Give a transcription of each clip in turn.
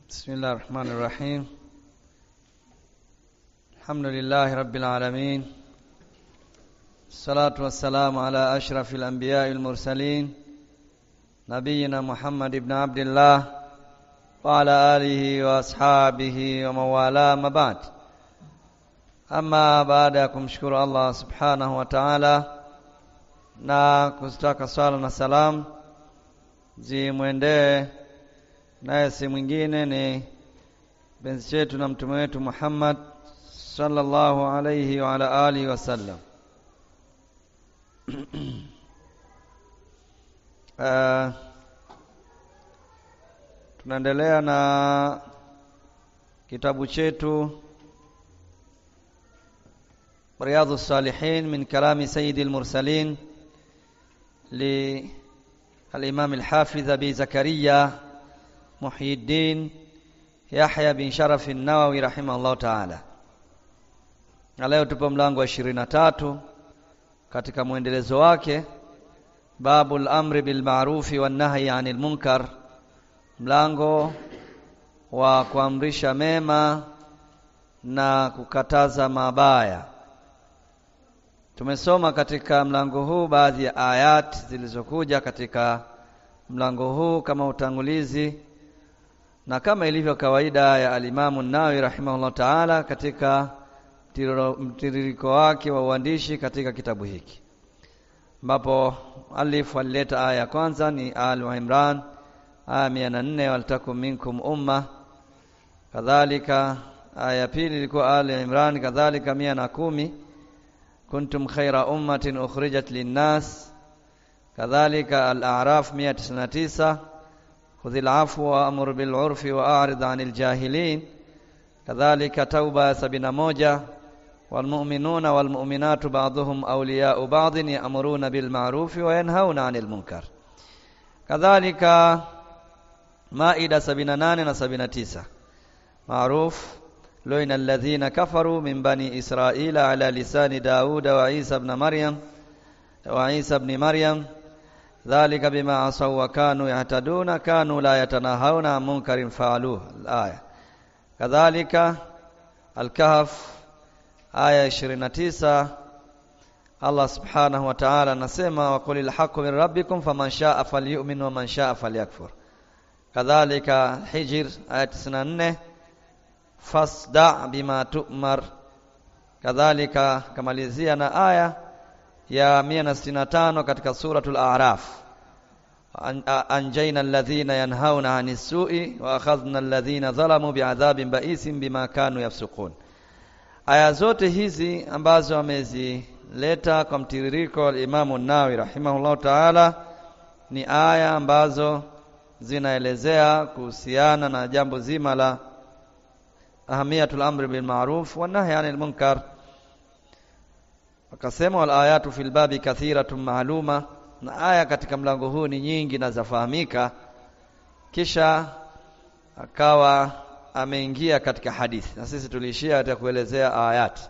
بسم الله الرحمن الرحيم. الحمد لله رب العالمين، الصلاة والسلام على أشرف الأنبياء المرسلين نبينا محمد بن عبد الله وعلى آله وأصحابه ومن والاه ما بعد. Ama baada ya kumshukuru Allah subhanahu wa ta'ala na kustaka swala na salam zimwendee naye si mwingine ni benzi chetu na mtume wetu Muhammad sallallahu alayhi wa ala alihi wasallam. Tunaendelea na kitabu chetu Riyadhus Salihin min kalami Sayyidil Mursalin li al-Imam al-Hafiz Abi Zakaria Muhyiddin Yahya bin Sharaf an-Nawawi rahimahullah ta'ala. Na leo tupo mlango wa 23 katika muendelezo wake, babul amri bil ma'rufi wan nahyi 'anil munkar, mlango wa kuamrisha mema na kukataza mabaya. Tumesoma katika mlango huu baadhi ya ayat zilizokuja katika mlango huu kama utangulizi, na kama ilivyo kawaida ya al-Imam an-Nawawi rahimahullah ta'ala katika mtiririko wake wa uandishi katika kitabu hiki, ambapo alif alileta aya ya kwanza ni Al-Imran aya 104, waltakum minkum umma. Kadhalika aya ya pili ilikuwa Al-Imran kadhalika 110, kuntum khayra ummatin ukhrijat lin-nas. Kadhalika Al-A'raf 199, khudhil afwa wa amur bil urfi wa a'rid 'anil jahilin. Kadhalika Tauba 71, wal mu'minuna wal mu'minatu ba'dhuhum awliya'u ba'dhin ya'muruna bil ma'rufi wa yanhauna 'anil munkar. Kadhalika Maida 78 na 79, ma'ruf lu'ina alladhina kafaru min bani Israila ala lisani Dauda wa Isa ibn Maryam dhalika bima asaw wa kanu yahtaduna kanu la yatanahawna 'an munkarin fa'aluhu. Al-aya. Kadhalika Al-Kahf aya 29, Allah subhanahu wa ta'ala anasema wa qulil haqqu min rabbikum faman sha'a falyu'min wa man sha'a falyakfur. Kadhalika Hijr aya 94, fasda' bima tu'mar. Kadhalika kamalizia na aya ya 165 katika suratul A'raf, anjayna alladhina yanhauna 'anis su'i wa akhadhna alladhina zalamu bi'adhabin ba'isin bima kanu yafsukun. Aya zote hizi ambazo amezileta kwa mtiririko al-Imam an-Nawawi rahimahullah ta'ala ni aya ambazo zinaelezea kuhusiana na jambo zima la ahamiyatul amri bil ma'ruf wan nahyi 'anil munkar. Akasema wal ayatu fil babi kathiratun ma'luma, na aya katika mlango huu ni nyingi na zafahamika. Kisha akawa ameingia katika hadithi, na sisi tuliishia katika kuelezea ayat.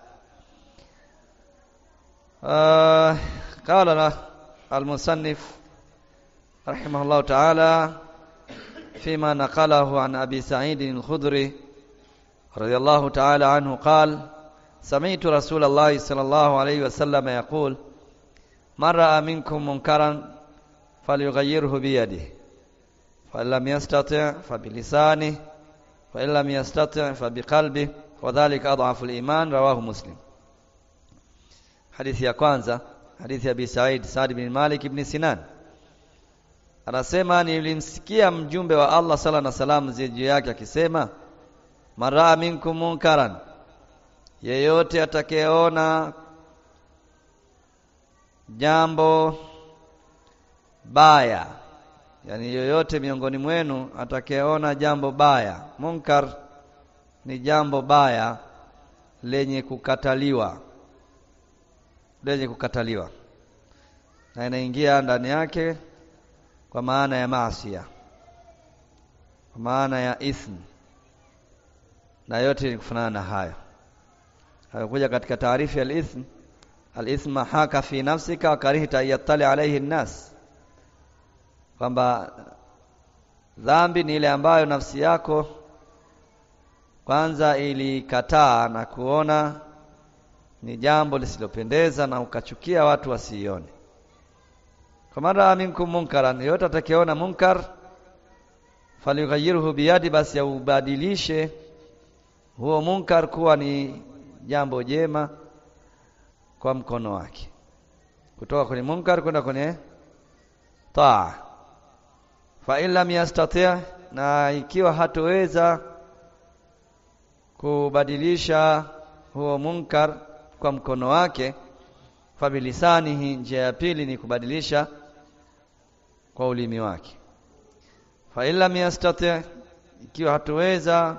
Qala al-musannif rahimahullah ta'ala fima naqalahu an Abi Sa'id al-Khudri radiyallahu ta'ala anhu qala sami'tu Rasulullah sallallahu alayhi wasallam yaqul man ra'a minkum munkaran falyughayyirhu bi yadihi fa lam yastati' fa bi lisanihi fa lam yastati' fa bi qalbihi wa dhalika adhafu al-iman. Rawahu Muslim. Hadithi ya kwanza, hadithi ya Abi Sa'id bin Malik ibn Sinan, anasema nilimsikia mjumbe wa Allah sala na salam juu yake akisema, man ra'a minkum munkaran, yeyote atakayeona jambo baya, yani yoyote miongoni mwenu atakayeona jambo baya. Munkar ni jambo baya lenye kukataliwa, na inaingia ndani yake kwa maana ya maasiya, kwa maana ya ithm, na yote ni kufanana na hayo. Hakuja katika taarifu ya al-ithm, al-ithm haka fi nafsika wa karihta yattali alayhi an-nas, kwamba dhambi ni ile ambayo nafsi yako kwanza ilikataa na kuona ni jambo lisilopendeza na ukachukia watu wasione. Kama raa minkum munkaran, yote atakayeona munkar falyughayyirhu biyadi, basi ubadilishe huo munkar kuwa ni jambo jema kwa mkono wake, kutoka kwenye munkar kwenda kwenye taa. Fa in lam yastati', na ikiwa hatoweza kubadilisha huo munkar kwa mkono wake, fa bilisanihi, njia ya pili ni kubadilisha kwa ulimi wake. Fa in lam yastati', ikiwa hatoweza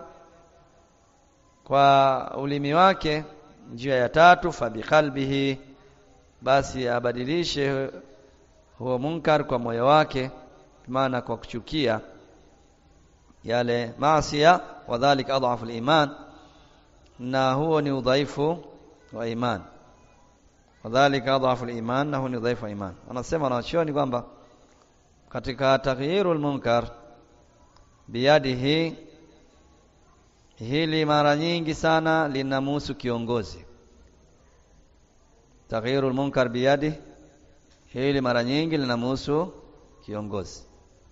kwa ulimi wake, njia ya tatu, fa biqalbihi, basi abadilishe huo munkar kwa moyo wake, maana kwa kuchukia yale maasiya. Wadhalik adhafu al-iman, na huo ni udhaifu wa iman. Wadhalik adhafu al-iman, na huo ni udhaifu wa iman. Anasema wanachuoni kwamba katika taghyirul munkar biyadihi, hili mara nyingi sana linamhusu kiongozi. Taghyirul munkar biyadihi, hili mara nyingi linamhusu kiongozi.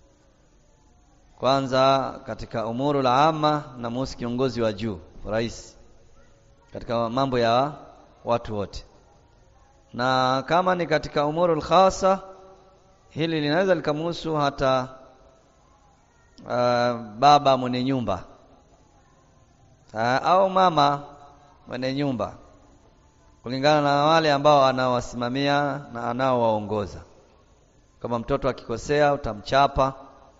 Kwanza katika umurul amma, linamhusu kiongozi wa juu, rais, katika mambo ya watu wote. Na kama ni katika umurul khasa, hili linaweza likamhusu hata baba mwenye nyumba au mama mwenye nyumba, kulingana na wale ambao anawasimamia na anaowaongoza. Kama mtoto akikosea, utamchapa,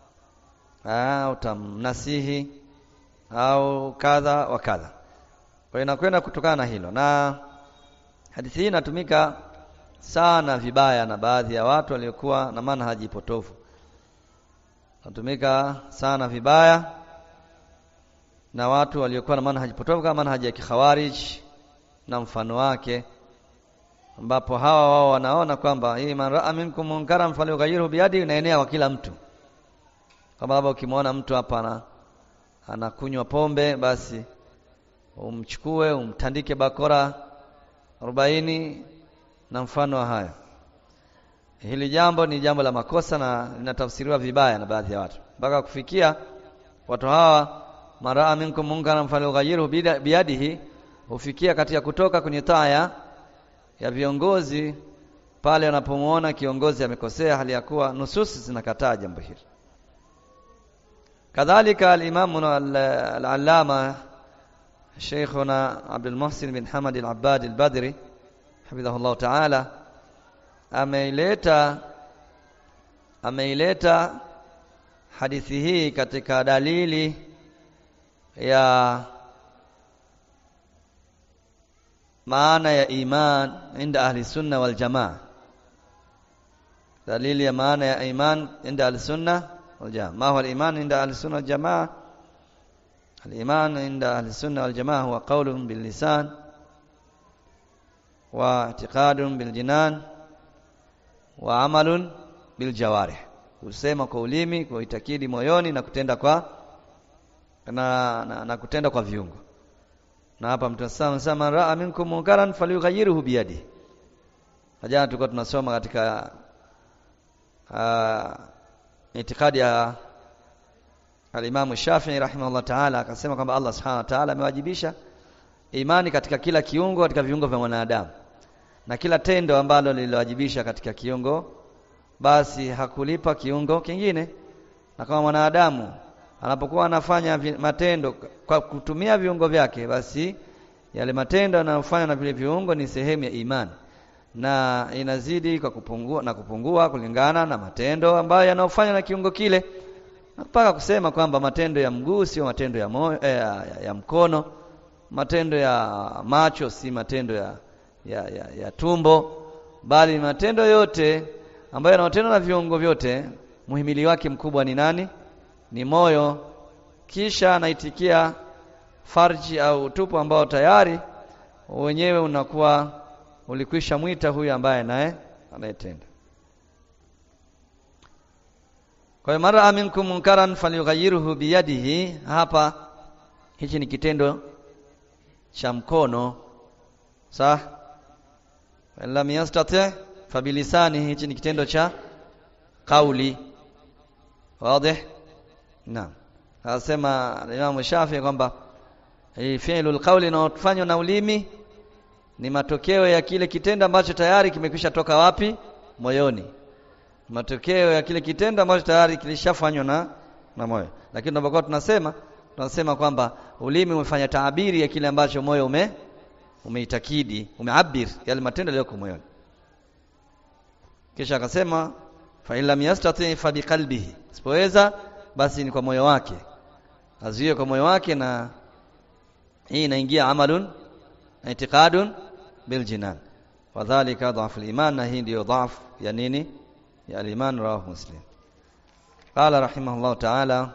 utamnasihi au kadha wa kadha. Kwa hiyo inakwenda kutokana na hilo. Na hadithi hii inatumika sana vibaya na baadhi ya watu waliokuwa na manhaji potofu. Inatumika sana vibaya na watu waliokuwa na manhaji potofu, kama manhaji ya kikhawarij na mfano wake, ambapo hawa wao wanaona kwamba hii man raa minkum munkaran falyughayyirhu biyadihi inaenea kwa kila mtu. Kama labda ukimwona mtu hapa anakunywa pombe, basi umchukue umtandike bakora 40 na mfano wa haya. Hili jambo ni jambo la makosa na linatafsiriwa vibaya na baadhi ya watu, mpaka kufikia watu hawa man raa minkum munkaran falyughayyirhu biyadihi hufikia katika kutoka kwenye taa ya viongozi pale wanapomuona kiongozi amekosea, hali ya kuwa nususi zinakataa jambo hili. Kadhalika al-Imam al-Allama Sheikhuna Abdul Muhsin bin Hamad al-Abbad al-Badri hafidhahullah ta'ala ameileta hadithi hii katika dalili ya maana ya iman inda ahli sunna wal jamaa. Dalili ya maana ya iman inda ahli sunna wal jamaa. Ma huwa al-iman inda ahli sunna wal jamaa? Al-iman inda ahli sunna wal jamaa huwa qawlun bil lisan wa i'tiqadun bil jinan wa amalun bil jawarih. Kusema kwa ulimi, kwa itakidi moyoni, na kutenda kwa na kutenda kwa viungo. Na hapa Mtume sama raa minkum munkaran falyughayyirhu biyadihi. Jana tulikuwa tunasoma katika itikadi ya al-Imam Shafi'i rahimahullah ta'ala, akasema kwamba Allah subhanahu wa ta'ala amewajibisha imani katika kila kiungo katika viungo vya mwanadamu, na kila tendo ambalo lililowajibisha katika kiungo, basi hakulipa kiungo kingine. Na kama mwanadamu anapokuwa anafanya matendo kwa kutumia viungo vyake, basi yale matendo yanayofanywa na vile viungo ni sehemu ya imani, na inazidi kwa kupungua kulingana na matendo ambayo yanayofanywa na kiungo kile, mpaka kusema kwamba matendo ya mguu sio matendo ya moyo, ya mkono, matendo ya macho si matendo ya tumbo, bali matendo yote ambayo yanayotendwa na viungo vyote, muhimili wake mkubwa ni nani? Ni moyo. Kisha anaitikia farji au utupu ambao tayari wenyewe unakuwa ulikwisha mwita huyu ambaye naye anayetenda. Kwa hiyo mara minkum munkaran falyughayyirhu biyadihi, hapa hichi ni kitendo cha mkono. Sawa? Lam yastati fabilisani, hichi ni kitendo cha kauli. Wazi? Naam. Anasema Imam Shafi'i kwamba fi'lul qawli inayofanywa na ulimi ni matokeo ya kile kitendo ambacho tayari kimekwisha toka wapi? Moyoni. Matokeo ya kile kitendo ambacho tayari kilishafanywa na moyo. Lakini tunapokuwa tunasema kwamba ulimi umefanya taabiri ya kile ambacho moyo umeitakidi, umeabir yale matendo yaliyoko moyoni. Kisha akasema fa illam yastati fa biqalbihi, sipoweza basi ni kwa moyo wake, azuie kwa moyo wake, na hii inaingia amalun i'tiqadun bil jinan, wadhālika dha'fu al-iman, na hii ndio dha'fu ya nini? Ya al-iman. Rawahu Muslim. Qala rahimahullah ta'ala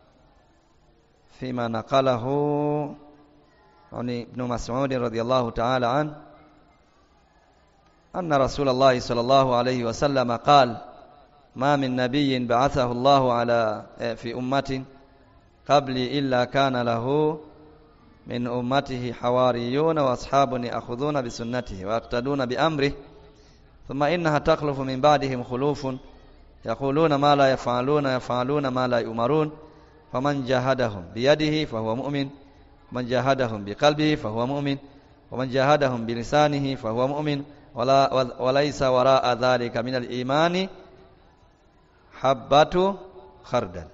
fima naqalahu an ibn Mas'ud radiyallahu ta'ala an anna Rasulullah sallallahu alayhi wa sallam qala ma min nabiyyin ba'athahu Allahu ala fi ummatin qabli illa kana lahu min ummatihi hawariyun wa ashabun ya'khudhuna bi sunnatihi wa yaqtaduna bi amrihi thumma innaha takhlufu min ba'dihim khulufun yaquluna ma la yaf'aluna ma la yu'marun faman jahadahum bi yadihi fahuwa mu'min man jahadahum bi qalbihi fahuwa mu'min wa man jahadahum bi lisanihi fahuwa mu'min wa laysa wara'a dhalika min al-imani habbatu khardal.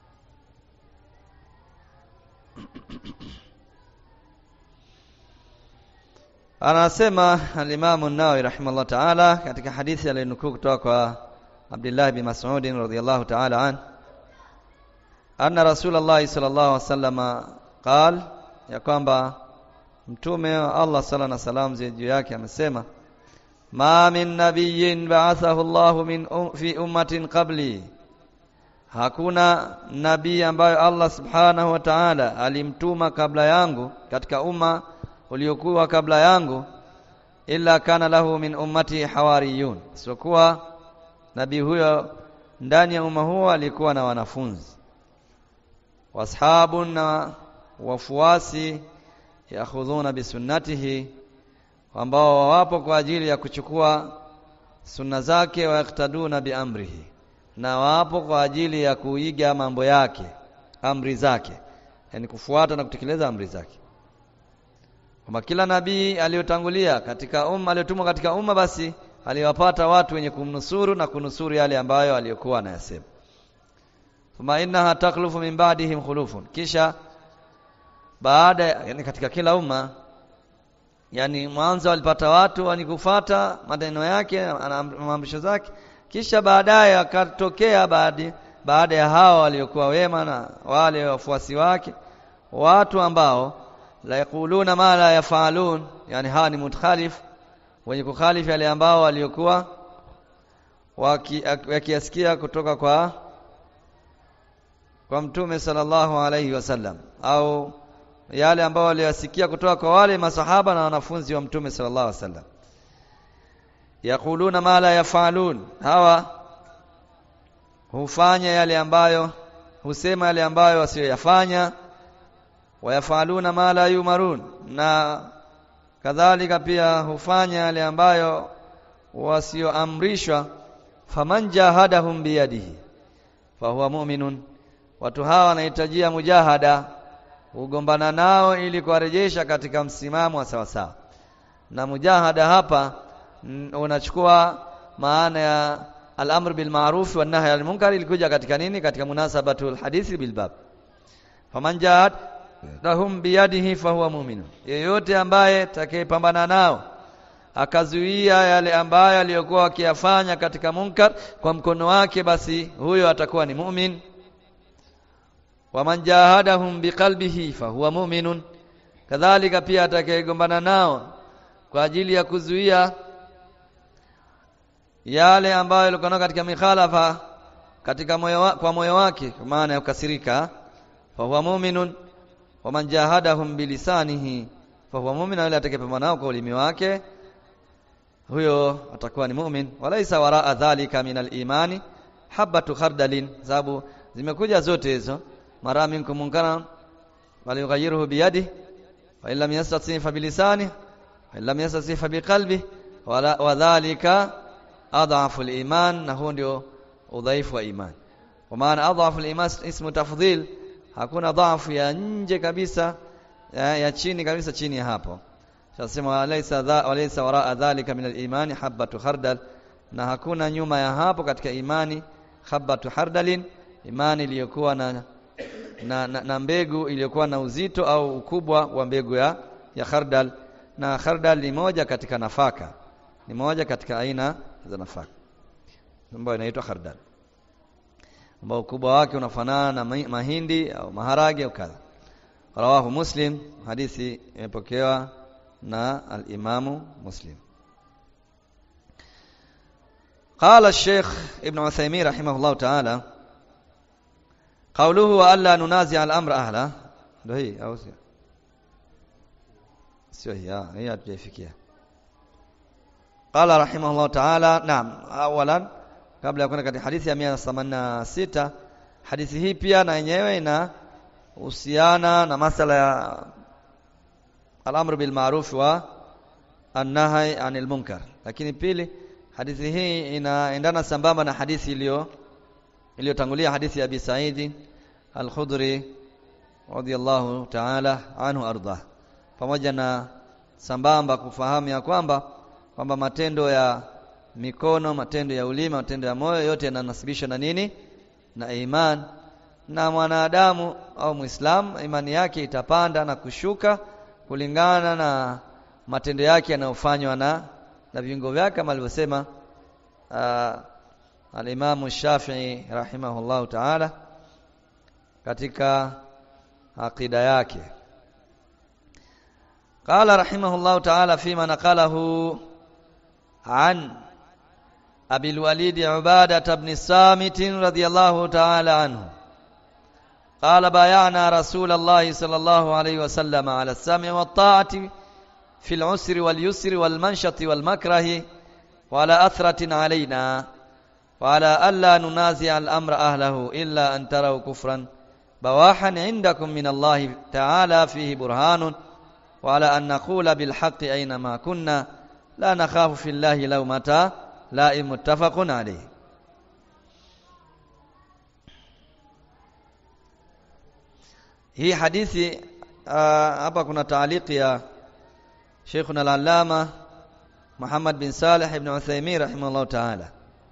Anasema al-Imam an-Nawawi rahimahullah ta'ala katika hadithi aliyonukuu kutoka kwa Abdullah bin Mas'ud radhiyallahu ta'ala an anna Rasulullah sallallahu alaihi wasallam qala, ya kwamba mtume wa Allah sallallahu alaihi wasallam juu yake amesema ma min nabiyyin ba'athahu Allahu fi ummatin qabli, hakuna nabii ambaye Allah subhanahu wa ta'ala alimtuma kabla yangu katika umma uliokuwa kabla yangu, illa kana lahu min ummati hawariyun, sikuwa nabii huyo ndani ya umma huo alikuwa na wanafunzi, washabun, na wafuasi, ya'khudhuna bi sunnatihi, ambao wapo kwa ajili ya kuchukua sunna zake, wa yaktaduna bi amrihi, na wapo kwa ajili ya kuiga mambo yake, amri zake, yani kufuata na kutekeleza amri zake. Kama kila nabii aliyotangulia katika umma, aliyotumwa katika umma, basi aliwapata watu wenye kumnusuru na kunusuru yale ambayo aliyokuwa anayasema. Thumma innaha takhlufu min ba'dihim khulufun, kisha baada, yani katika kila umma, yani mwanzo walipata watu wenye kufuata maneno yake na maamrisho zake, kisha baadaye akatokea baada ya hao waliokuwa wema na wale wafuasi wake watu ambao la yaquluna ma la yafalun, yani hawa ni mutkhalif, wenye kukhalifu yale ambao waliokuwa wakiasikia kutoka kwa mtume sallallahu alayhi wasallam, au yale ambao waliyasikia kutoka kwa wale masahaba na wanafunzi wa mtume sallallahu alayhi wasallam. Yaquluna ma la yafalun, hawa hufanya yale ambayo, husema yale ambayo wasiyoyafanya. Wayafaluna ma la yumarun, na kadhalika pia hufanya yale ambayo wasioamrishwa. Faman jahadahum biyadihi fahuwa mu'minun, watu hawa wanahitajia mujahada, ugombana nao ili kuwarejesha katika msimamo wa sawa sawa. Na mujahada hapa unachukua maana ya al-amr bil ma'ruf wa nahy anil munkar, ilikuja katika nini? Katika munasabatul hadithi bil bab. Faman jahadahum biyadihi fahuwa mu'min, yeyote ambaye atakayepambana nao akazuia yale ambayo aliyokuwa akiyafanya katika munkar kwa mkono wake, basi huyo atakuwa ni mu'min. Waman jahadahum biqalbihi fahuwa mu'minun, kadhalika pia atakayegombana nao kwa ajili ya kuzuia yale ambayo yalikuwa katika mikhalafa katika kwa moyo wake, kwa maana ya kukasirika, fahuwa mu'minun. Waman jahadahum bilisanihi fahuwa mu'min, wala atakayepambana nao kwa ulimi wake, huyo atakuwa ni mu'min. Walaisa wara'a dhalika min al-imani habatu khardalin, sababu zimekuja zote hizo, mara minkum munkara bal yughayyiruhu biyadihi wa illam yastati' fa bilisanihi wa illam yastati' fa biqalbihi wa dhalika adhafu al-iman, na huo ndio udhaifu wa imani. Kwa maana adhafu al-iman ismu tafdhil, hakuna dhaifu ya nje kabisa, ya chini kabisa chini ya hapo. Tunasema walaysa waraa dhalika min al-iman habatu khardal, na hakuna nyuma ya hapo katika imani habatu khardalin, imani iliyokuwa na mbegu iliyokuwa na uzito au ukubwa wa mbegu ya khardal. Na khardal ni moja katika nafaka, ni moja katika aina za nafaka ambayo inaitwa khardal, ambao ukubwa wake unafanana na mahindi au maharage au kadha. Rawahu Muslim, hadithi imepokewa na al-Imamu Muslim. قال الشيخ ابن عثيمين رحمه الله تعالى قوله وألا ننازع الأمر أهله، ndio hii au sio hii hatujafikia. قال رحمه الله تعالى نعم. اولا kabla ya kwenda katika hadithi ya 186, hadithi hii pia na yenyewe ina husiana na masala ya al-amr bil ma'ruf wa an-nahy 'anil munkar. Lakini pili, hadithi hii inaendana sambamba na hadithi iliyotangulia, hadithi ya Abi Sa'id al-Khudri radiyallahu ta'ala anhu arda, pamoja na sambamba kufahamu ya kwamba matendo ya mikono, matendo ya ulimi, matendo ya moyo yote yananasibishwa na nini? Na iman. Na mwanadamu au Muislamu imani yake itapanda na kushuka kulingana na matendo yake yanayofanywa na viungo vyake, kama alivyosema al-Imam Shafi'i rahimahullahu ta'ala katika aqida yake. Qala rahimahullahu ta'ala fima naqalahu an Abi al-Walid Ubadah ibn Samit radiyallahu ta'ala anhu qala bay'ana Rasulullah sallallahu alayhi wa sallam ala as-sam'i wat-ta'ati fi al-'usri wal-yusri wal-manshati wal-makrahi wa ala athratin alayna wa ala alla nunazi'a al-amra ahlahu illa an taraw kufran bawahan 'indakum min Allah ta'ala fihi burhanun wa ala an naqula bil haqqi ayna ma kunna la nakhafu fillahi lawmata la'im muttafaqun alayh. Hii hadithi hapa kuna taaliki ya Sheikhuna al-Allama Muhammad bin Salih ibn Uthaymeen rahimahullah ta'ala.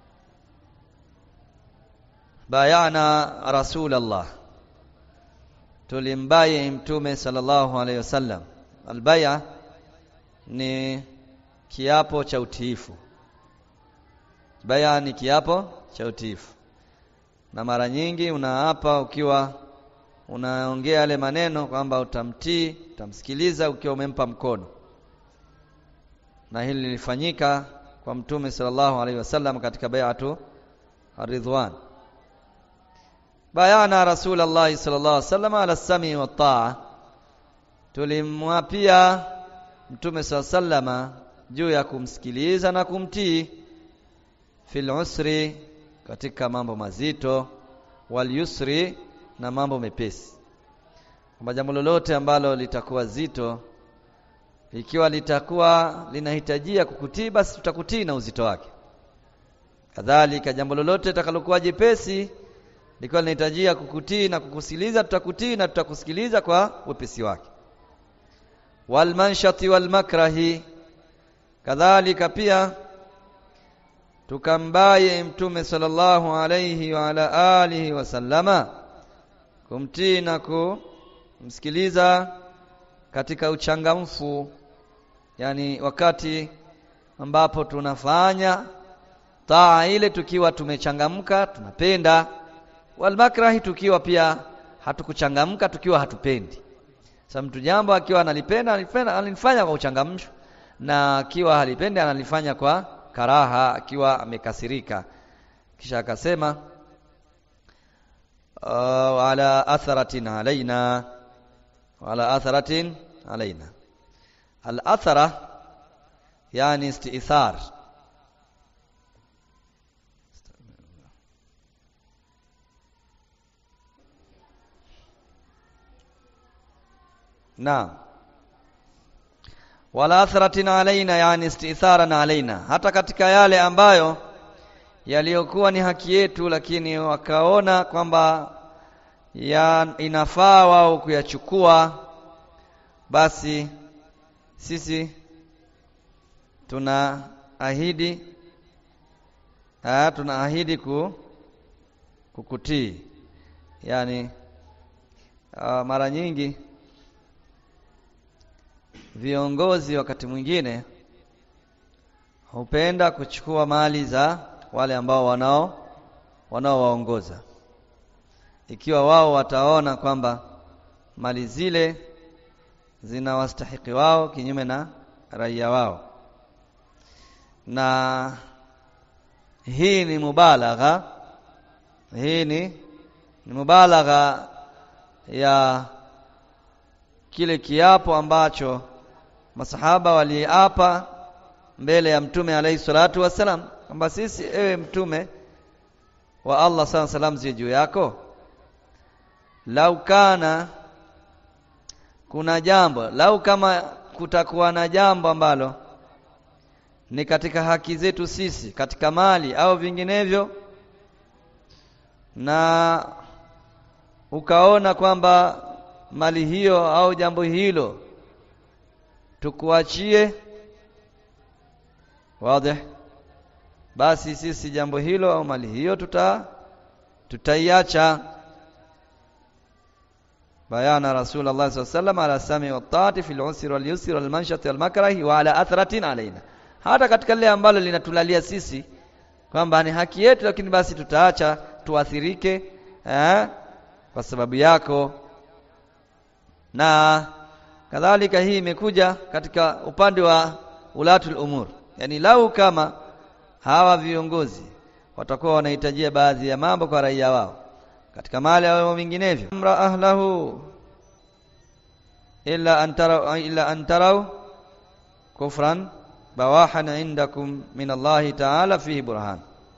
Bayana Rasulullah, tulimbai Mtume sallallahu alayhi wasallam. Al-bay'a ni kiapo cha utiifu. Baya ni kiapo cha utiifu, na mara nyingi unaapa ukiwa unaongea yale maneno kwamba utamtii, utamsikiliza ukiwa umempa mkono, na hili lilifanyika kwa Mtume sallallahu alaihi wasallam katika bai'atu ar-ridwan. Bayana Rasulullah sallallahu alaihi wasallam ala as-sami wa at-ta'a, tulimwapia Mtume sallallahu alaihi wasallam juu ya kumsikiliza na kumtii, fil usri, katika mambo mazito, wal yusri, na mambo mepesi. Kwa jambo lolote ambalo litakuwa zito, ikiwa litakuwa linahitajia kukutii, basi tutakutii na uzito wake. Kadhalika jambo lolote litakalokuwa jepesi, likiwa linahitajia kukutii na kukusikiliza, tutakutii na tutakusikiliza kwa wepesi wake. Wal manshati wal makrahi, kadhalika pia tukambaye Mtume sallallahu alayhi wa ala alihi wasallama kumtii na kumsikiliza katika uchangamfu, yani wakati ambapo tunafanya taa ile tukiwa tumechangamka, tunapenda. Wal makrahi, tukiwa pia hatukuchangamka, tukiwa hatupendi. Sasa mtu jambo akiwa analipenda analifanya kwa uchangamsho, na akiwa halipendi analifanya kwa karaha, akiwa amekasirika. Kisha akasema wala atharatin alaina, wala atharatin alaina. Al-athara yani istithar, Naam. Wala athratin alaina, yani istitharan alaina, hata katika yale ambayo yaliyokuwa ni haki yetu lakini wakaona kwamba inafaa wao kuyachukua, basi sisi tunaahidi kukutii. Yani mara nyingi viongozi wakati mwingine hupenda kuchukua mali za wale ambao wanaowaongoza, ikiwa wao wataona kwamba mali zile zinawastahiki wao kinyume na raia wao. Na hii ni mubalagha, ni mubalagha ya kile kiapo ambacho masahaba waliapa mbele ya Mtume alayhi salatu wasalam, kwamba sisi, ewe Mtume wa Allah salam ziwe juu yako, lau kama kutakuwa na jambo ambalo ni katika haki zetu sisi, katika mali au vinginevyo, na ukaona kwamba mali hiyo au jambo hilo tukuachie, wazi, basi sisi jambo hilo au mali hiyo tutaiacha. Bayana Rasulullah sallallahu alaihi wasallam ala sami wa taati fil usri wal yusri wal manshati wal makrahi wa ala athratin alaina, hata katika lile ambalo linatulalia sisi kwamba ni haki yetu, lakini basi tutaacha tuathirike kwa sababu yako. Na kadhalika hii imekuja katika upande wa ulatul umur, yani lau kama hawa viongozi watakuwa wanahitajia baadhi ya mambo kwa raia wao katika mali au vinginevyo, amra ahlahu illa an taraw kufran bawahan indakum min Allah ta'ala fihi burhan.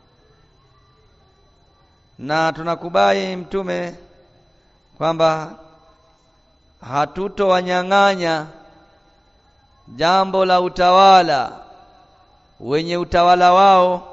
Na tunakubai Mtume kwamba hatutowanyang'anya jambo la utawala wenye utawala wao,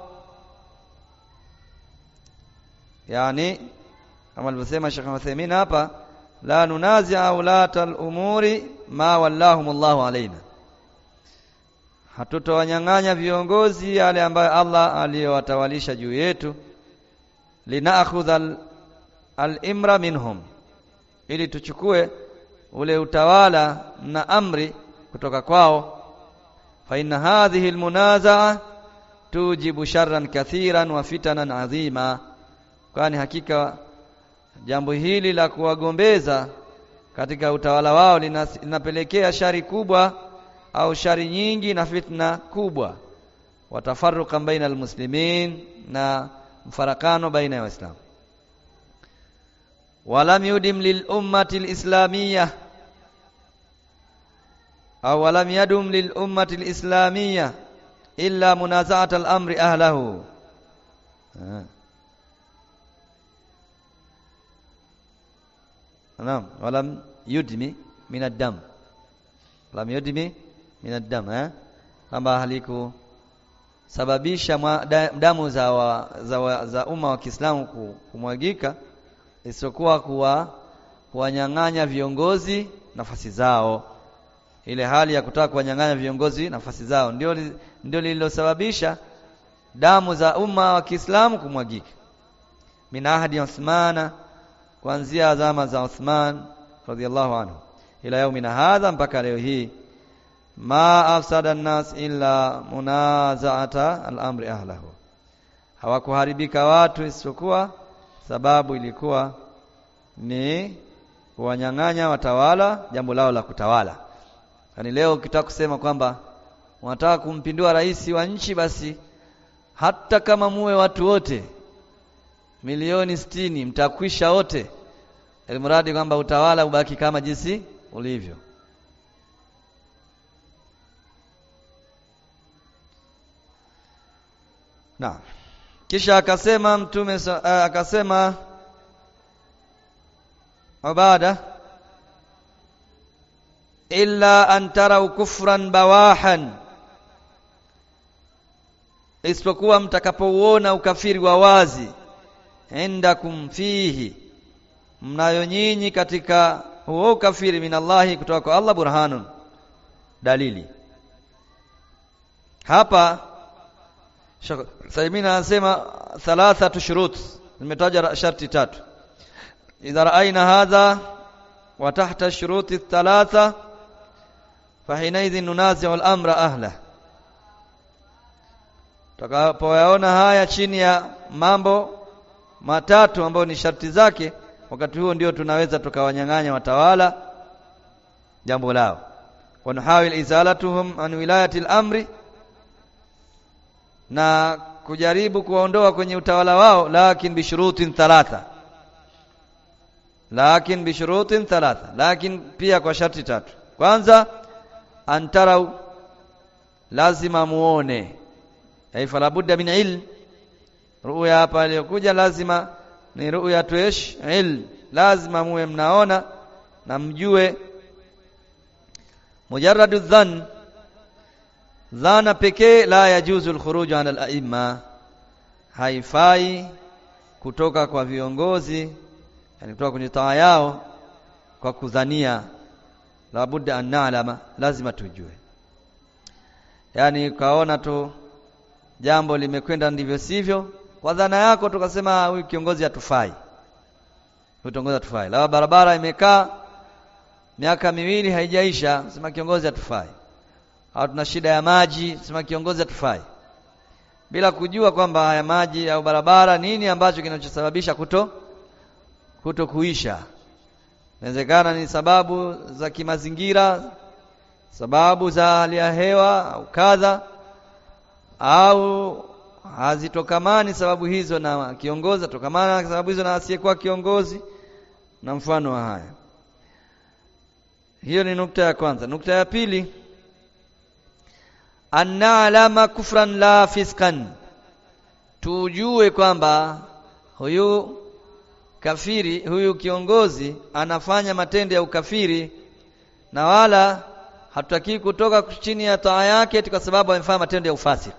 yani kama alivyosema Sheikh Uthaymeen hapa, la nunazi'a ulatal umuri ma wallahumullahu alaina, hatutowanyang'anya viongozi yale ambayo Allah aliyowatawalisha juu yetu, linaakhudha al-imra minhum, ili tuchukue ule utawala na amri kutoka kwao. Fa inna hadhihi almunaza'a tujibu sharran kathiran wa fitanan adhima, kwani hakika jambo hili la kuwagombeza katika utawala wao linapelekea shari kubwa au shari nyingi na fitna kubwa, watafarruqan baina almuslimin, na mfarakano baina ya Waislamu. Walam yudim lil ummati alislamiyah au walam yadum lil ummati alislamiyah illa munaza'at al-amri ahlahu. Naam, walam yudmi min ad-dam, walam yudmi min ad-dam, kwamba halikusababisha damu za umma wa Kiislamu kumwagika, isipokuwa kuwanyang'anya viongozi nafasi zao. Ile hali ya kutaka kuwanyang'anya viongozi nafasi zao ndio lililosababisha damu za umma wa Kiislamu kumwagika. Min ahadi Uthmana, kuanzia zama za Uthman radhiyallahu anhu, ila yaumina hadha, mpaka leo hii, ma afsada an-nas illa munaza'ata al-amri ahlahu, hawakuharibika watu isipokuwa sababu ilikuwa ni kuwanyang'anya watawala jambo lao la kutawala. Yani leo ukitaka kusema kwamba unataka kumpindua rais wa nchi, basi hata kama muwe watu wote milioni 60 mtakwisha wote, elimradi kwamba utawala ubaki kama jinsi ulivyo. Na kisha akasema Mtume akasema Ubada illa an tarau kufran bawahan, isipokuwa mtakapouona ukafiri wa wazi, indakum fihi, mnayo nyinyi katika huo ukafiri, minallahi, kutoka kwa Allah, burhanun, dalili. Hapa Sheikh Uthaymeen anasema thalathatu shurut, nimetaja sharti tatu. Idha ra'ayna hadha wa tahta ash-shuruti thalatha fa hinaidhin nunazi'u al-amra ahla. Tutakapoyaona haya chini ya mambo matatu ambayo ni sharti zake, wakati huo ndio tunaweza tukawanyang'anya watawala jambo lao. Wa nuhawil izalatuhum an wilayati al-amri, na kujaribu kuwaondoa kwenye utawala wao, lakin bishurutin thalatha, lakin pia kwa sharti tatu. Kwanza, antarau, lazima muone, fala budda min ilm. Ru'ya hapa iliyokuja lazima ni ru'ya tuish ilm, lazima muwe mnaona na mjue. Mujarradu dhann, dhana pekee, la yajuzu al-khuruj an al-a'imma, haifai kutoka kwa viongozi, yani kutoka kwenye taa yao kwa kudhania. La budda an na'lama, lazima tujue. Yani kaona tu jambo limekwenda ndivyo sivyo, kwa dhana yako tukasema huyu kiongozi hatufai, la barabara imekaa miaka miwili haijaisha, sema kiongozi hatufai. Au tuna shida ya maji, sema kiongozi hatufai, bila kujua kwamba haya maji au barabara nini ambacho kinachosababisha kuto kuisha. Inawezekana ni sababu za kimazingira, sababu za hali ya hewa au kadha, au hazitokamani sababu hizo na kiongozi, tokamana sababu hizo na asiyekuwa kiongozi, na mfano wa haya. Hiyo ni nukta ya kwanza. Nukta ya pili, anna'lama kufran la fiskan, tujue kwamba huyu kafiri, huyu kiongozi anafanya matendo ya ukafiri, na wala hatutaki kutoka chini ya taa yake kwa sababu amefanya matendo ya ufasik.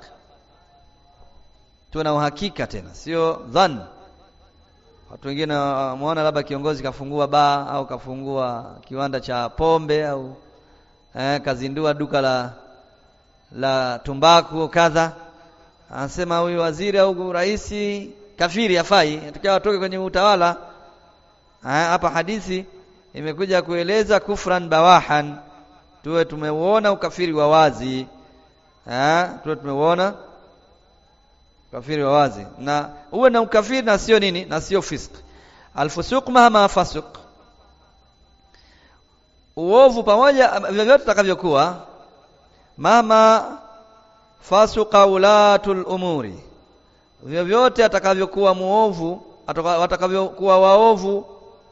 Tuna uhakika tena, sio dhann. Watu wengine muona labda kiongozi kafungua baa au kafungua kiwanda cha pombe au kazindua duka la tumbaku kadha, anasema huyu waziri au rais kafiri, hafai, atakiwa atoke kwenye utawala. Hapa hadithi imekuja kueleza kufran bawahan, tuwe tumeuona ukafiri wa wazi, tuwe tumeuona ukafiri wa wazi, na uwe na ukafiri na sio nini, na sio fisq. Alfusuq mahama fasuq, uovu pamoja vyovyote utakavyokuwa, mama fasuqa ulatul umuri, vyovyote atakavyokuwa muovu, atakavyokuwa waovu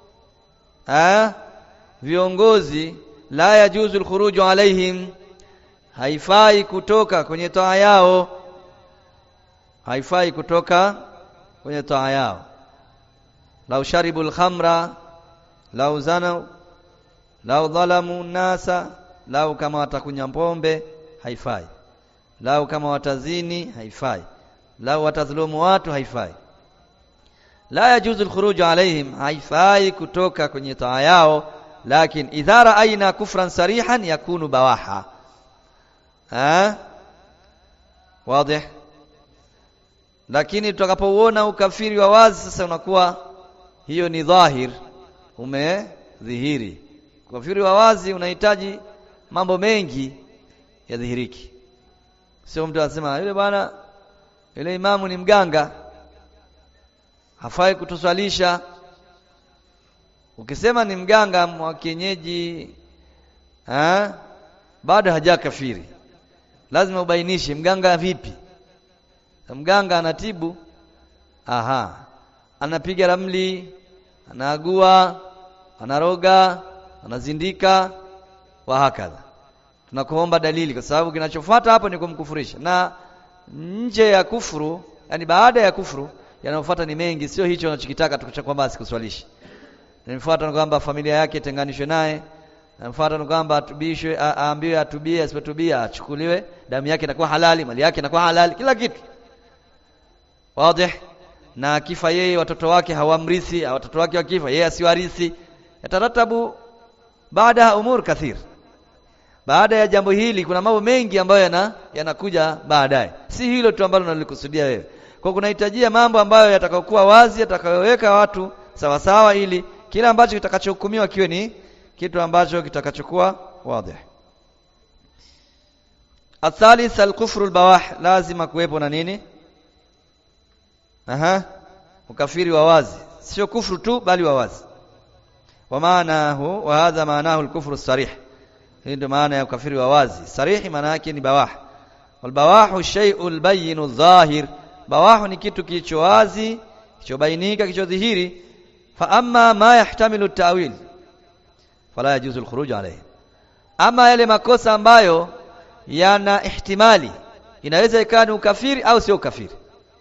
viongozi, la yajuzu al-khuruju alaihim, haifai kutoka kwenye taa yao, haifai kutoka kwenye taa yao. Lau sharibu al-khamra, lau zana, lau dhalamu nasa, lau kama watakunywa pombe haifai, lau kama watazini haifai, lau watadhulumu watu haifai. La yajuzu al-khuruju alaihim, haifai kutoka kwenye taa yao. Lakin idha ra'ayna kufran sarihan yakunu bawaha. Wazi? Lakini tutakapouona ukafiri wa wazi, sasa unakuwa hiyo ni dhahir, umedhihiri. Ukafiri wa wazi unahitaji mambo mengi yadhihiriki. Sio mtu anasema yule bwana, yule imamu ni mganga, hafai kutuswalisha. Ukisema ni mganga wa kienyeji, bado hajakafiri. Lazima ubainishe mganga vipi. Mganga anatibu, anapiga ramli, anaagua, anaroga, anazindika, wa hakadha. Tunakuomba dalili, kwa sababu kinachofuata hapo ni kumkufurisha. Na nje ya kufuru, yani baada ya kufuru, yanayofuata ni mengi, sio hicho unachokitaka tukucha kwamba asikuswalishi. Nifuata kwamba familia yake tenganishwe naye, mfano kwamba atubishwe, aambiwe atubie, asipotubia achukuliwe damu yake inakuwa halali, mali yake inakuwa halali, kila kitu wazi. Na akifa yeye watoto wake hawamrithi, watoto wake wakifa yeye asiwarithi. Yataratabu baada umur kathir. Baada ya jambo hili kuna mambo mengi ambayo yanakuja baadaye. Si hilo tu ambalo nalikusudia wewe. Kwa kunahitajia mambo ambayo yatakayokuwa wazi, yatakayoweka watu sawa sawa, ili kila ambacho kitakachohukumiwa kiwe ni kitu ambacho kitakachokuwa wazi. Athalith al-kufru al-bawah, lazima kuwepo na nini? Ukafiri wa wazi, sio kufru tu bali wa wazi. Wa maanahu, wa hadha maanahu al-kufru as-sarih. Hii ndio maana ya ukafiri wa wazi. Sarih maana yake ni bawah. Wal bawahu shay'ul bayyin adh-dhahir. Bawahu ni kitu kilicho wazi, kilichobainika, kilichodhihiri. Fa amma ma yahtamilu at-ta'wil fala yajuzu al-khuruj alayhi. Ama yale makosa ambayo yana ihtimali, inaweza ikawa ni ukafiri au sio ukafiri.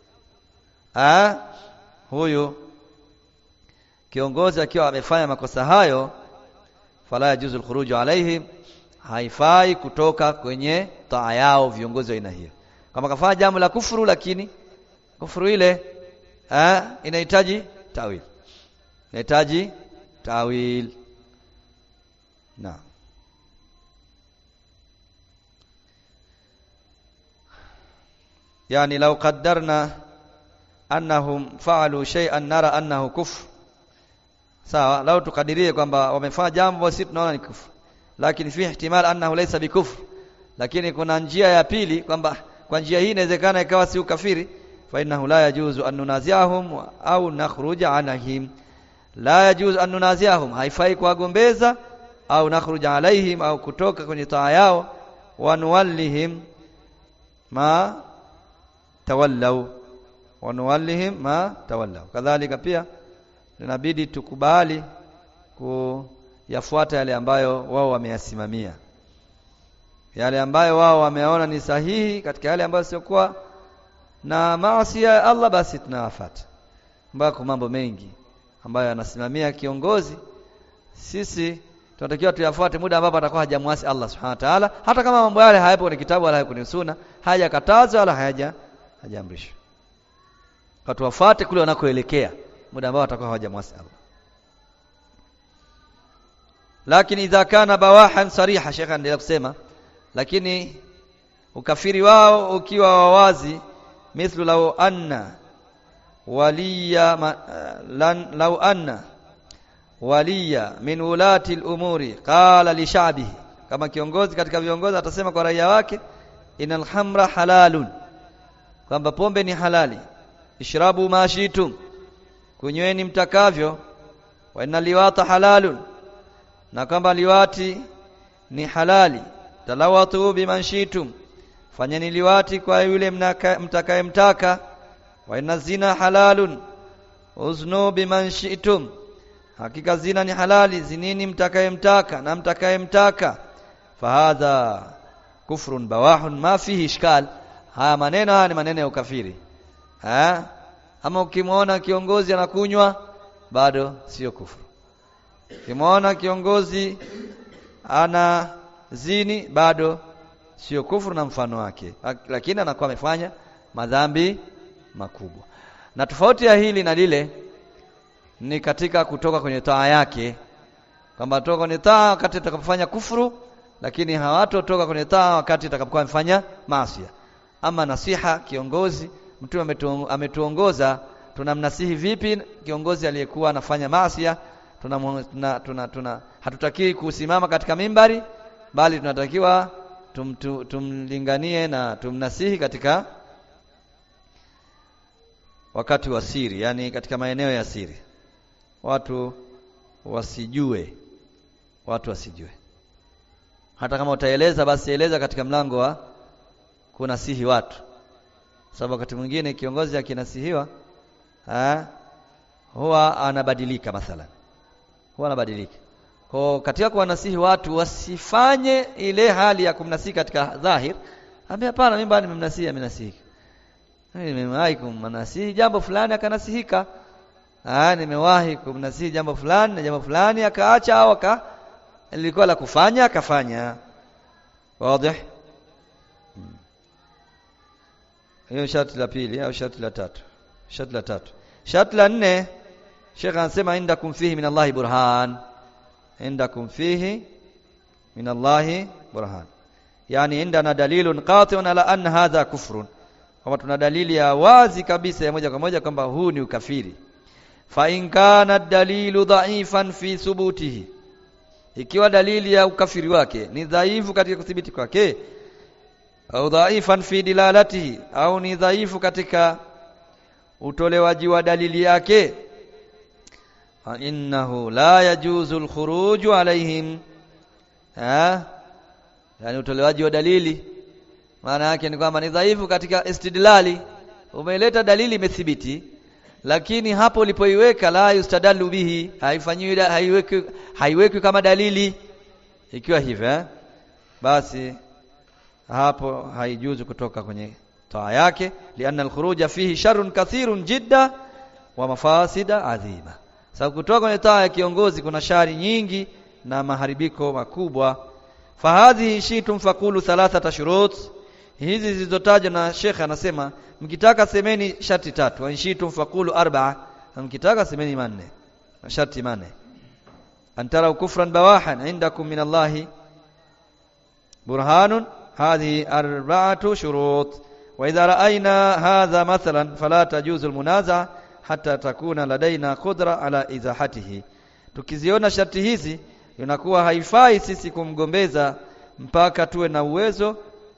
Huyo kiongozi akiwa amefanya makosa hayo, fala yajuzu al-khuruj alayhi, haifai kutoka kwenye taa yao viongozi wa aina hiyo. Kama kafanya jambo la kufuru, lakini kufuru ile inahitaji tawil. Inahitaji tawil. Naam. Yani law qaddarna annahum fa'alu shay'an nara annahu kufr. Sawa, lao tukadirie kwamba wamefanya jambo sisi tunaona ni kufru, lakini fi ihtimal annahu laysa bikufr, lakini kuna njia ya pili kwamba kwa njia hii inawezekana ikawa si ukafiri. Fa innahu la yajuzu an nunaziahum au nakhruja anahum. La yajuzu an nunaziahum, haifai kuwagombeza, au nakhruja alaihim, au kutoka kwenye taa yao. Wa nuwallihim ma tawallaw, wa nuwallihim ma tawallaw. Kadhalika pia inabidi tukubali kuyafuata yale ambayo wao wameyasimamia, yale ambayo wao wameona ni sahihi katika yale ambayo sio kwa na maasi ya Allah, basi tunawafuata. Mbako mambo mengi ambayo anasimamia kiongozi, sisi tunatakiwa tuyafuate muda ambapo atakuwa hajamwasi Allah subhanahu wa ta'ala, hata kama mambo yale hayapo kwenye kitabu wala kwenye sunna, hajakatazwa wala hajaamrishwa. Kwa tuwafuate kule wanakoelekea muda ambao atakuwa hawajamwasi Allah. Lakini idha kana bawahan sariha, Sheikh anaendelea kusema, lakini ukafiri wao ukiwa wazi, mithlu law anna waliya min ulati al-umuri qala li sha'bihi, kama kiongozi katika viongozi atasema kwa raia wake, inal khamra halalun, kwamba pombe ni halali, ishrabu ma shi'tum, kunyweni mtakavyo, wa inna liwata halalun, na kwamba liwati ni halali, talawatu biman shi'tum, fanyeni liwati kwa yule mtakayemtaka, wa inna zina halalun, uznu biman shi'tum, hakika zina ni halali, zinini mtakayemtaka na mtakayemtaka. Fahadha kufrun bawahun ma fihi ishkal. Haya maneno ni maneno ya ukafiri. Ama ukimwona kiongozi anakunywa, bado sio kufuru. Ukimwona kiongozi ana zini, bado sio kufuru na mfano wake, lakini anakuwa amefanya madhambi makubwa. Na tofauti ya hili na lile ni katika kutoka kwenye taa yake, kwamba toka kwenye taa wakati atakapofanya kufuru, lakini hawatotoka kwenye taa wakati atakapokuwa amefanya maasi. Ama nasiha kiongozi, Mtume ametuongoza tunamnasihi vipi kiongozi aliyekuwa anafanya maasi. Hatutaki kusimama katika mimbari, bali tunatakiwa tumlinganie na tumnasihi katika wakati wa siri, yani katika maeneo ya siri, watu wasijue. Hata kama utaeleza, basi eleza katika mlango wa kunasihi watu, sababu wakati mwingine kiongozi akinasihiwa huwa anabadilika. Mathalan huwa anabadilika. Kwa katika kuwanasihi watu wasifanye ile hali ya kumnasihi katika dhahir, ambia hapana, mimi bado nimemnasihi, nimewahi kumnasihi jambo fulani akanasihika, nimewahi kumnasihi jambo fulani na jambo fulani akaacha au lilikuwa la kufanya akafanya. Wazi? Hiyo sharti la pili au sharti la tatu? Sharti la tatu. Sharti la nne, Sheikh anasema indakum fihi min Allahi burhan. Indakum fihi min Allahi burhan. Yani indana dalilun qati'un ala anna hadha kufrun. Kama tuna dalili ya wazi kabisa ya moja kwa moja kwamba huu ni ukafiri. Fa in kana dalilu dha'ifan fi thubutihi. Ikiwa dalili ya ukafiri wake ni dhaifu katika kuthibiti kwake, au dhaifan fi dilalatihi, au ni dhaifu katika utolewaji wa dalili yake, fa innahu la yajuzu al-khuruj alaihim. Yani utolewaji wa dalili maana yake ni kwamba ni dhaifu katika istidlali. Umeleta dalili imethibiti, lakini hapo ulipoiweka la yustadallu bihi, haifanyiwi, haiweki kama dalili. Ikiwa hivyo basi hapo haijuzu kutoka kwenye taa yake, lianna al-khuruja fihi sharrun kathirun jidda wa mafasida adhima. Sababu kutoka kwenye taa ya kiongozi kuna shari nyingi na maharibiko makubwa. Fahadhi shitum faqulu thalathata shurut. Hizi zilizotajwa na Sheikh anasema mkitaka semeni sharti tatu, wa shitum faqulu arba'a, mkitaka semeni manne, sharti manne. Antara kufran bawahan indakum min Allahi burhanun, hadhihi arba'atu shurut. Wa idha ra'ayna hadha mathalan fala tajuzu almunaza hatta takuna ladaina qudra ala izahatihi. Tukiziona sharti hizi inakuwa haifai sisi kumgombeza mpaka tuwe na uwezo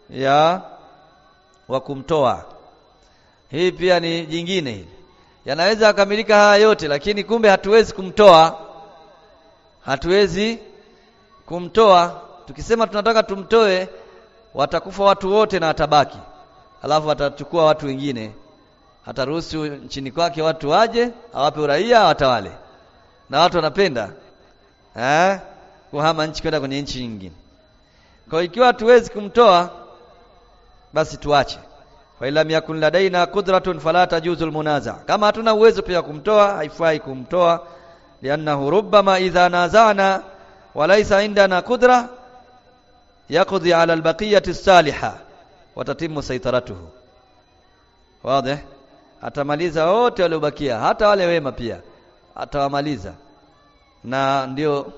wa kumtoa. Hii pia ni jingine hili. Yanaweza akamilika haya yote lakini kumbe hatuwezi kumtoa. Hatuwezi kumtoa. Tukisema tunataka tumtoe, watakufa watu wote na atabaki. Alafu atachukua watu wengine. Ataruhusu nchini kwake watu waje, awape uraia, watawale. Na watu wanapenda kuhama nchi kwenda kwenye nchi nyingine. Kwa ikiwa hatuwezi kumtoa, basi tuache. Fa ila yakun ladaina qudratun fala tajuzul munaza. Kama hatuna uwezo pia kumtoa, haifai kumtoa, liannahu rubbama idha nazana wa laysa indana qudra yaqdi ala albaqiyati as-salihah wa tatimmu saytaratuhu. Wazi? Atamaliza wote waliobakia, hata wale wema pia atawamaliza, na ndio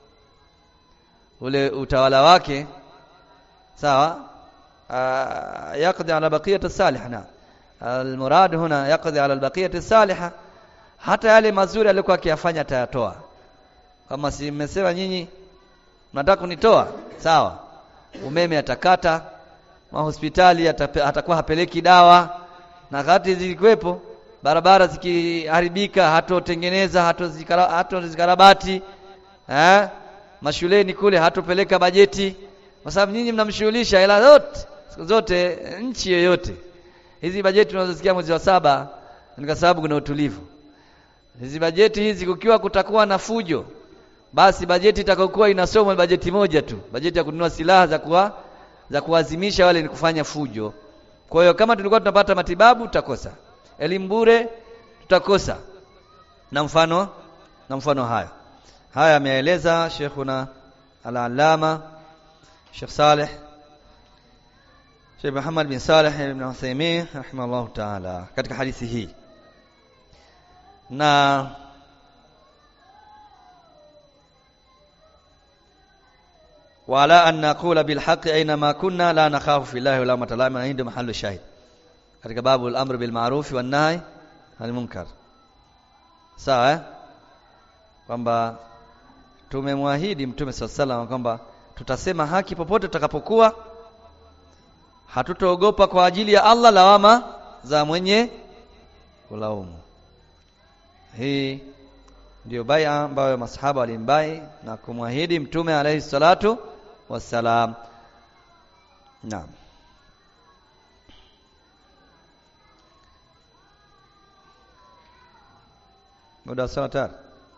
ule utawala wake sawa. Yaqdi ala baqiyati as-salihah. Na al-murad huna yaqdi ala al-baqiyati as-salihah, hata yale mazuri alikuwa akiyafanya atayatoa. Kama si mmesema nyinyi mnataka kunitoa, sawa, umeme atakata, mahospitali atakuwa hapeleki dawa, na kati zilikuwepo barabara zikiharibika hatotengeneza, hatozikarabati, mashuleni kule hatopeleka bajeti, kwa sababu nyinyi mnamshughulisha hela zote nchi yoyote. Hizi bajeti tunazosikia mwezi wa 7 ni kwa sababu kuna utulivu. Hizi bajeti hizi kukiwa kutakuwa na fujo, basi bajeti itakayokuwa inasomwa bajeti moja tu, bajeti ya kununua silaha za kuwazimisha wale ni kufanya fujo. Kwa hiyo kama tulikuwa tunapata matibabu tutakosa, elimu bure tutakosa, na mfano haya ameeleza Sheikhuna al-Allama Sheikh Saleh Sheikh Muhammad bin Saleh ibn Uthaymeen rahimahullah ta'ala katika hadithi hii. Na wala an naqula bil haqqi aina ma kunna la nakhafu fillahi wala matalama, ndio mahallu shahid katika babu al-amr bil ma'ruf wan nahy anil munkar. Sawa kwamba tumemwahidi Mtume sallallahu alaihi wasallam kwamba tutasema haki popote tutakapokuwa, hatutoogopa kwa ajili ya Allah lawama za mwenye kulaumu. Hii ndio bai'a ambayo masahaba walimbai na kumwahidi Mtume alayhi salatu wassalam. Naam. Muda sawa tayari.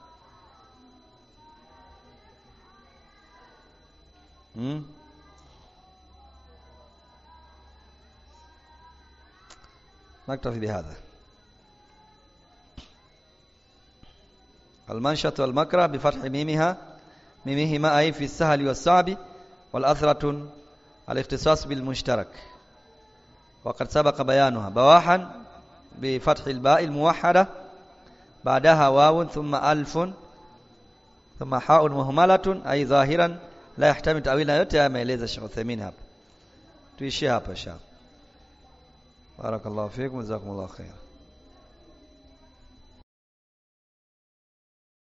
نكتفي بهذا. المنشط والمكره بفتح ميمها ممهما أي في السهل والصعب والأثرة الاختصاص بالمشترك وقد سبق بيانها بواحا بفتح الباء الموحدة بعدها واو ثم ألف ثم حاء مهملة أي ظاهرا لا يحتمل تأويلا yote yameeleza Sheikh Uthaymeen hapa tuishie hapa inshallah barakallahu fikum jazakumullahu khair